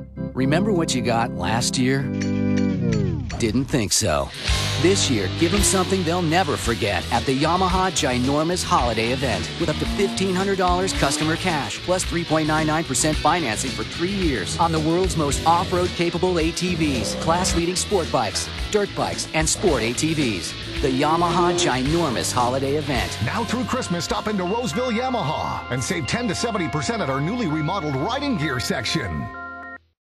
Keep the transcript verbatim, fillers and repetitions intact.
Remember what you got last year? Didn't think so. This year, give them something they'll never forget at the Yamaha Ginormous Holiday Event with up to fifteen hundred dollars customer cash plus three point nine nine percent financing for three years on the world's most off-road capable A T Vs, class-leading sport bikes, dirt bikes, and sport A T Vs. The Yamaha Ginormous Holiday Event. Now through Christmas, stop into Roseville Yamaha and save ten to seventy percent at our newly remodeled riding gear section.